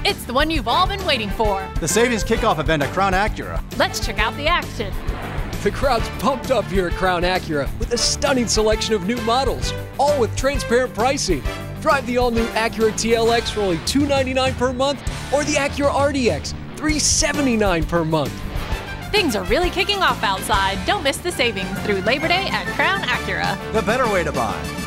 It's the one you've all been waiting for. The savings kickoff event at Crown Acura. Let's check out the action. The crowd's pumped up here at Crown Acura with a stunning selection of new models, all with transparent pricing. Drive the all-new Acura TLX for only $299 per month or the Acura RDX, $379 per month. Things are really kicking off outside. Don't miss the savings through Labor Day at Crown Acura. The better way to buy.